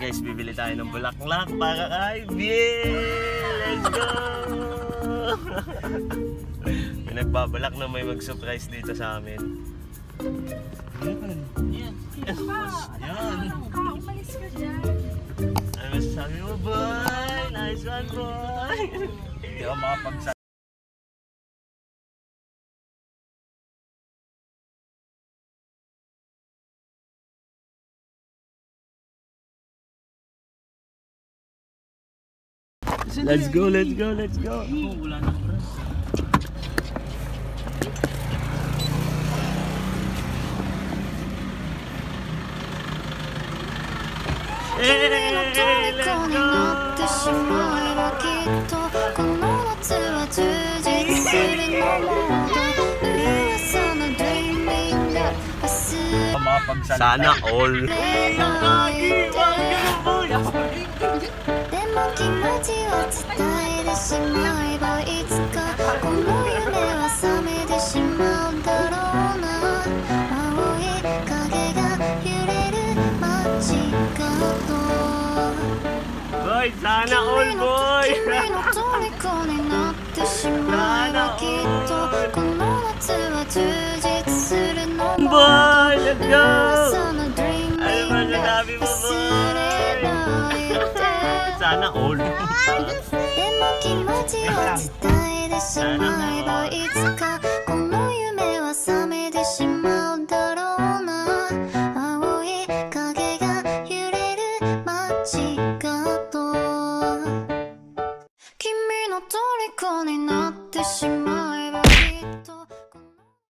guys, bibili tayo ng bulaklak para kay Bill. Let's go! May nagbabalak na may mag-surprise dito sa amin. Yan. Umalis ka dyan. Ano masasabi mo, boy? Nice one, boy! Hindi ako makapagsabi. Let's go, let's go, let's go. Oh, wala na oras. Hey, let's go. Sana all. Boy, sana all, boy. Sana all. Boy, let's go. Ano ba sinabi mo, boy? Sana all. Kimi no 虜になってしまう